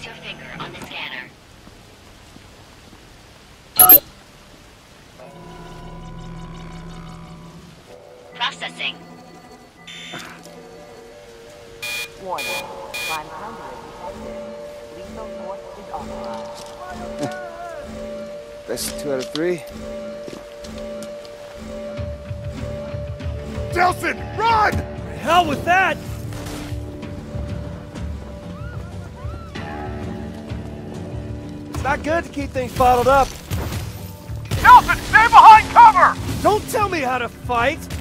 Place your finger on the scanner. Processing. Warning. Prime conduit detected. Lethal force is authorized. Best 2 out of 3. Delsin, run! Hell with that! It's not good to keep things bottled up. Delsin, stay behind cover! Don't tell me how to fight!